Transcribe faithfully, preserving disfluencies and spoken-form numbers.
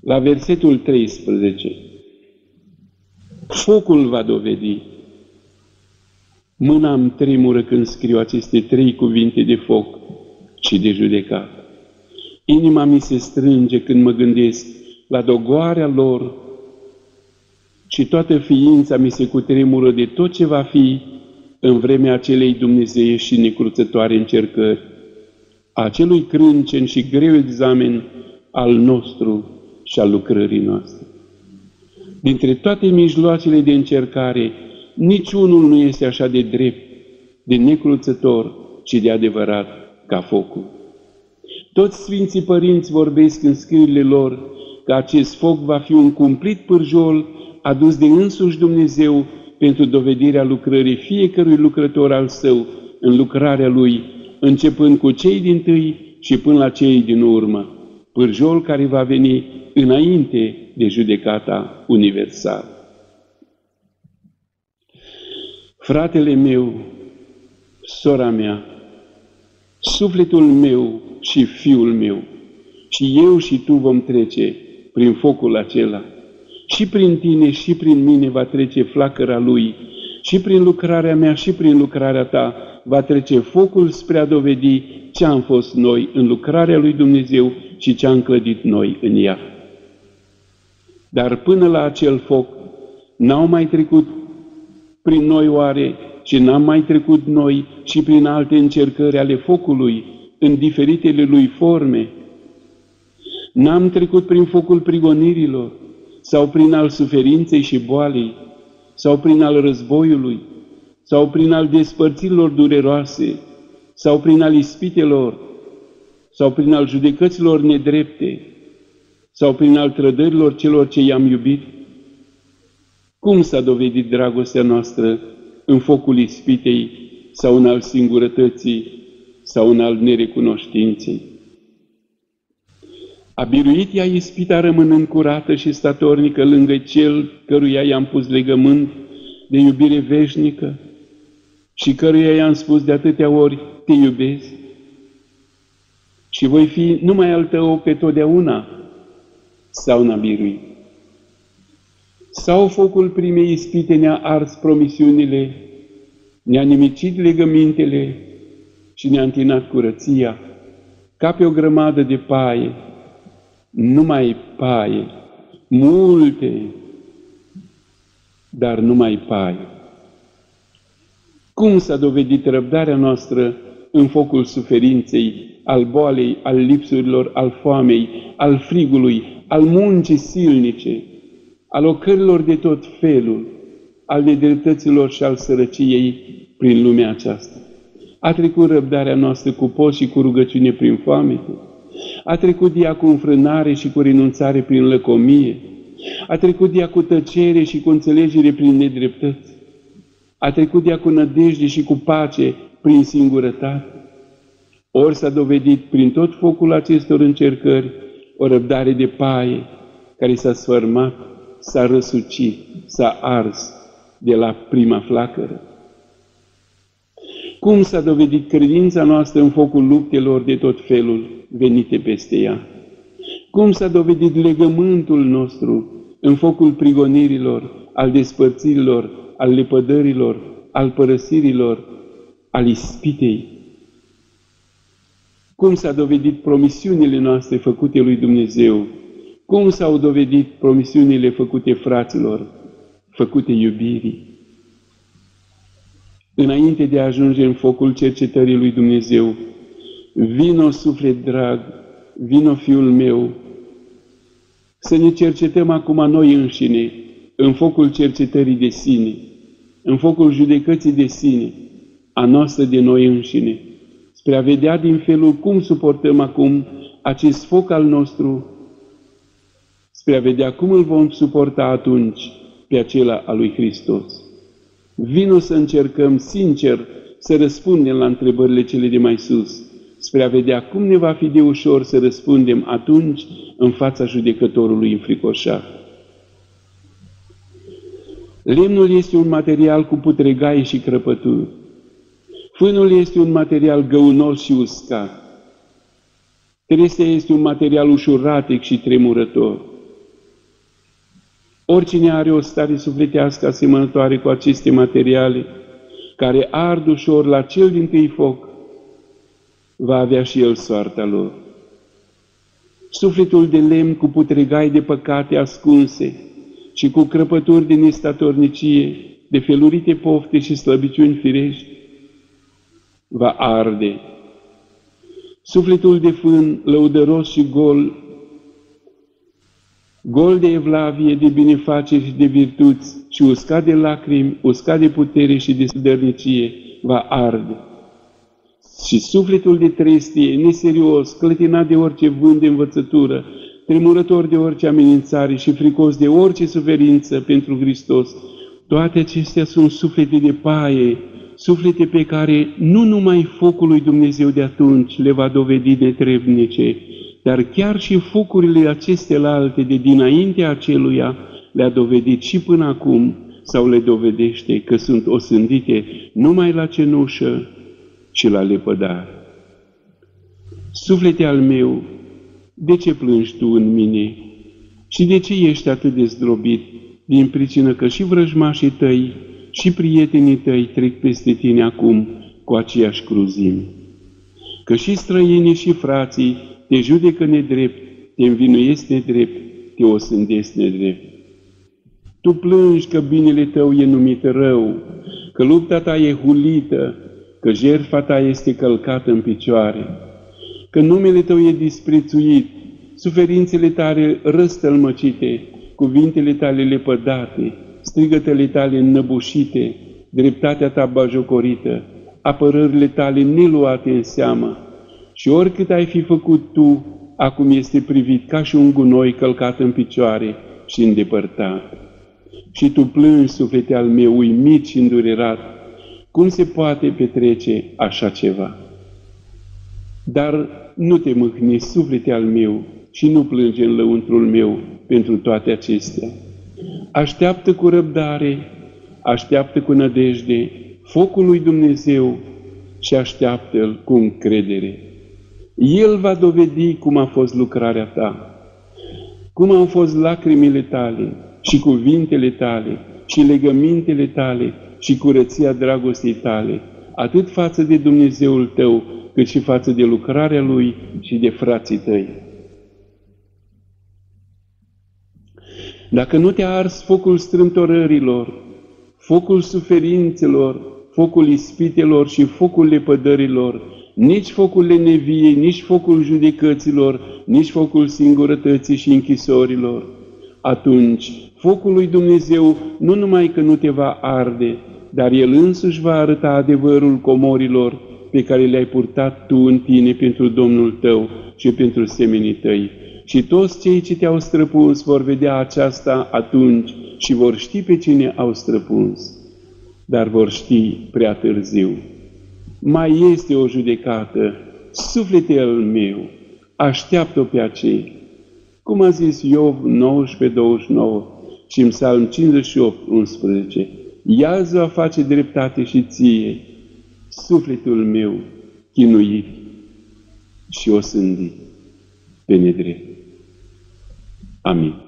la versetul treisprezece. Focul va dovedi. Mâna îmi tremură când scriu aceste trei cuvinte de foc și de judecată. Inima mi se strânge când mă gândesc la dogoarea lor și toată ființa mi se cutremură de tot ce va fi în vremea acelei dumnezeiești și necruțătoare încercări, a acelui crâncen și greu examen al nostru și al lucrării noastre. Dintre toate mijloacele de încercare, niciunul nu este așa de drept, de necruțător și de adevărat ca focul. Toți Sfinții Părinți vorbesc în scrierile lor că acest foc va fi un cumplit pârjol adus de însuși Dumnezeu pentru dovedirea lucrării fiecărui lucrător al său în lucrarea lui, începând cu cei dintâi și până la cei din urmă, pârjol care va veni înainte de judecata universală. Fratele meu, sora mea, sufletul meu și fiul meu, și eu și tu vom trece prin focul acela. Și prin tine și prin mine va trece flacăra lui, și prin lucrarea mea și prin lucrarea ta va trece focul spre a dovedi ce am fost noi în lucrarea lui Dumnezeu și ce am clădit noi în ea. Dar până la acel foc n-au mai trecut prin noi oare și n-am mai trecut noi și prin alte încercări ale focului în diferitele lui forme? N-am trecut prin focul prigonirilor sau prin al suferinței și boalei sau prin al războiului sau prin al despărțirilor dureroase sau prin al ispitelor sau prin al judecăților nedrepte sau prin al trădărilor celor ce i-am iubit? Cum s-a dovedit dragostea noastră în focul ispitei sau în al singurătății sau în al nerecunoștinței? A biruit ea ispita rămânând curată și statornică lângă cel căruia i-am pus legământ de iubire veșnică și căruia i-am spus de atâtea ori, te iubesc și voi fi numai al tău pe totdeauna, sau n-a biruit? Sau focul primei ispite ne-a ars promisiunile, ne-a nimicit legămintele și ne-a întinat curăția, ca pe o grămadă de paie, numai paie, multe, dar numai paie. Cum s-a dovedit răbdarea noastră în focul suferinței, al boalei, al lipsurilor, al foamei, al frigului, al muncii silnice, al ocărilor de tot felul, al nedreptăților și al sărăciei prin lumea aceasta? A trecut răbdarea noastră cu post și cu rugăciune prin foamete? A trecut ea cu înfrânare și cu renunțare prin lăcomie? A trecut ea cu tăcere și cu înțelegere prin nedreptăți? A trecut ea cu nădejde și cu pace prin singurătate? Ori s-a dovedit prin tot focul acestor încercări o răbdare de paie care s-a sfărmat, s-a răsucit, s-a ars de la prima flacără? Cum s-a dovedit credința noastră în focul luptelor de tot felul venite peste ea? Cum s-a dovedit legământul nostru în focul prigonirilor, al despărțirilor, al lepădărilor, al părăsirilor, al ispitei? Cum s-a dovedit promisiunile noastre făcute lui Dumnezeu? Cum s-au dovedit promisiunile făcute fraților, făcute iubirii? Înainte de a ajunge în focul cercetării lui Dumnezeu, vino, suflet drag, vino, fiul meu, să ne cercetăm acum noi înșine, în focul cercetării de sine, în focul judecății de sine, a noastră de noi înșine, spre a vedea din felul cum suportăm acum acest foc al nostru, spre a vedea cum îl vom suporta atunci pe acela al lui Hristos. Vino să încercăm sincer să răspundem la întrebările cele de mai sus, spre a vedea cum ne va fi de ușor să răspundem atunci în fața judecătorului înfricoșat. Lemnul este un material cu putregaie și crăpături. Fânul este un material găunos și uscat. Trestea este un material ușuratec și tremurător. Oricine are o stare sufletească asemănătoare cu aceste materiale, care ard ușor la cel dintâi foc, va avea și el soarta lor. Sufletul de lemn cu putregai de păcate ascunse și cu crăpături de nestatornicie, de felurite pofte și slăbiciuni firești, va arde. Sufletul de fân, lăudăros și gol, gol de evlavie, de binefaceri și de virtuți și uscat de lacrimi, uscat de putere și de dărnicie, va arde. Și sufletul de trestie, neserios, clătinat de orice vânt de învățătură, tremurător de orice amenințare și fricos de orice suferință pentru Hristos, toate acestea sunt suflete de paie, suflete pe care nu numai focul lui Dumnezeu de atunci le va dovedi netrebnice, dar chiar și focurile acestelalte de dinaintea aceluia le-a dovedit și până acum, sau le dovedește că sunt osândite numai la cenușă și la lepădare. Suflete al meu, de ce plângi tu în mine? Și de ce ești atât de zdrobit? Din pricină că și vrăjmașii tăi și prietenii tăi trec peste tine acum cu aceeași cruzime. Că și străinii și frații te judecă nedrept, te învinuiesc nedrept, te osândesc nedrept. Tu plângi că binele tău e numit rău, că lupta ta e hulită, că jertfa ta este călcată în picioare, că numele tău e disprețuit, suferințele tale răstălmăcite, cuvintele tale lepădate, strigătele tale înnăbușite, dreptatea ta bajocorită, apărările tale neluate în seamă. Și oricât ai fi făcut tu, acum este privit ca și un gunoi călcat în picioare și îndepărtat. Și tu plângi, suflete al meu, uimit și îndurerat, cum se poate petrece așa ceva? Dar nu te mâhni, suflete al meu, și nu plânge în lăuntrul meu pentru toate acestea. Așteaptă cu răbdare, așteaptă cu nădejde focul lui Dumnezeu și așteaptă-L cu încredere. El va dovedi cum a fost lucrarea ta, cum au fost lacrimile tale și cuvintele tale și legămintele tale și curăția dragostei tale, atât față de Dumnezeul tău, cât și față de lucrarea Lui și de frații tăi. Dacă nu te-a ars focul strâmtorărilor, focul suferințelor, focul ispitelor și focul lepădărilor, nici focul leneviei, nici focul judecăților, nici focul singurătății și închisorilor, atunci focul lui Dumnezeu nu numai că nu te va arde, dar El însuși va arăta adevărul comorilor pe care le-ai purtat tu în tine pentru Domnul tău și pentru semenii tăi. Și toți cei ce te-au străpuns vor vedea aceasta atunci și vor ști pe cine au străpuns, dar vor ști prea târziu. Mai este o judecată, suflete al meu, așteaptă-o pe acei. Cum a zis Iov nouăsprezece douăzeci și nouă și în Psalm cincizeci și opt unsprezece, Iaz va face dreptate și ție, sufletul meu chinuit și osândit pe nedrept. Amin.